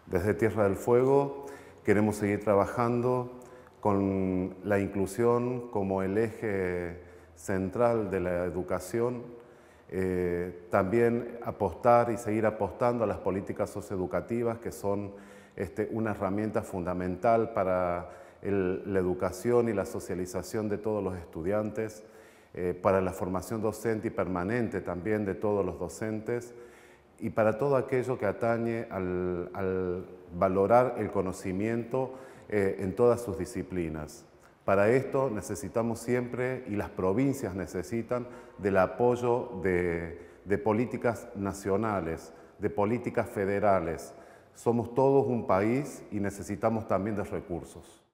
Desde Tierra del Fuego queremos seguir trabajando con la inclusión como el eje central de la educación, también apostar y seguir apostando a las políticas socioeducativas que son una herramienta fundamental para la educación y la socialización de todos los estudiantes, para la formación docente y permanente también de todos los docentes, y para todo aquello que atañe al valorar el conocimiento en todas sus disciplinas. Para esto necesitamos siempre, y las provincias necesitan, del apoyo de políticas nacionales, de políticas federales. Somos todos un país y necesitamos también de recursos.